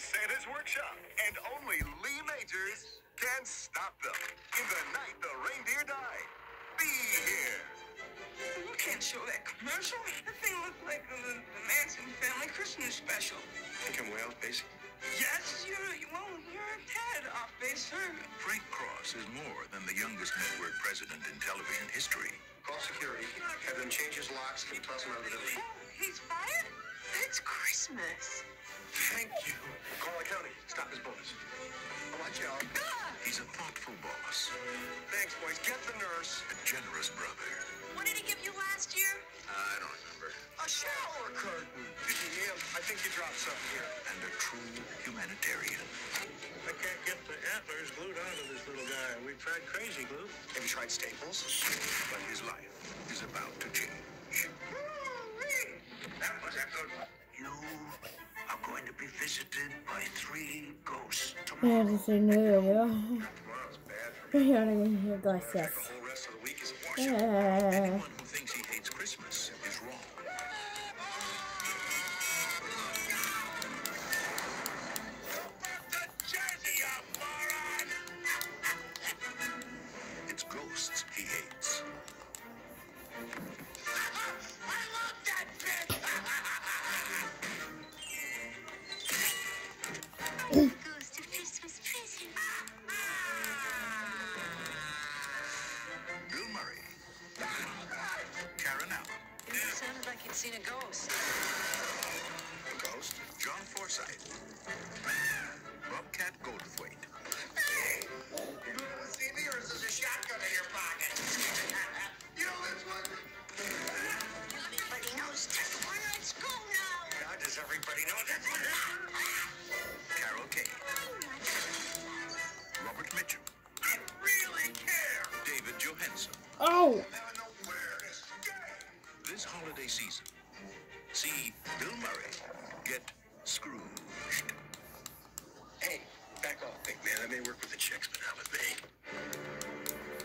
Santa's workshop, and only Lee Majors can stop them. In the night the reindeer died, be here. You can't show that commercial. That thing looked like the Manson family Christmas special. Think I'm way off base? Yes, you're a tad off base, sir. Frank Cross is more than the youngest network president in television history. Call security. Have them change his locks and toss him out of the building. Oh, he's fired? It's Christmas. Thank you. Call the county. Stop his bonus. Watch out. He's a thoughtful boss, Thanks, boys. Get the nurse. a generous brother, What did he give you last year? I don't remember. A shower curtain. Neil, I think you dropped something here. and a true humanitarian. I can't get the antlers glued onto this little guy. We've tried crazy glue. Have you tried Staples? But his life is about to change. That was a good one. You are going to be visited by 3 ghosts Eğer tomorrow. seni görüyor. Tomorrow's bad for me. Yani gracias. The whole rest of the week is a washout. Anyone who thinks he hates Christmas is wrong. It's ghosts he hates. Goes to Christmas present. Bill Murray. Karen Allen. It sounded like you'd seen a ghost. The Ghost. John Forsythe. Bobcat Goldthwait. You going to see me, or is this a shotgun in your pocket? You know this one? Everybody knows this one. Let's go now. God, does everybody know this one? Carol Kane. Robert Mitchum. I really care. David Johansen. Oh! Never know where to stay. This holiday season, see Bill Murray get Scrooged. Hey, back off, big man. That may work with the chicks, but not with me.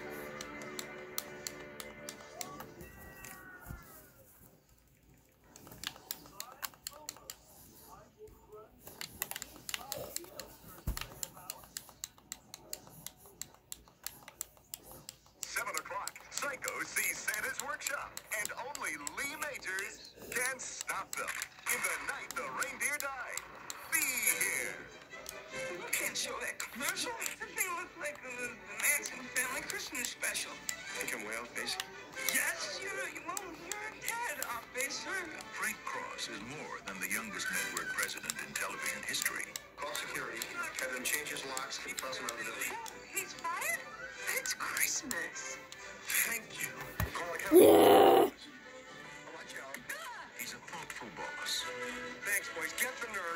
Psycho sees Santa's workshop, and only Lee Majors can stop them. In the night the reindeer died, be here. You can't show that commercial. That thing looked like the Manson family Christmas special. Think I'm way off base? Yes, you're a tad off base, sir. Frank Cross is more than the youngest network president in television history. Call security. Have them change his locks and toss him out of the building. Oh, he's fired? It's Christmas. Thank you. Call the county. Watch out. He's a thoughtful boss, Thanks, boys. Get the nurse.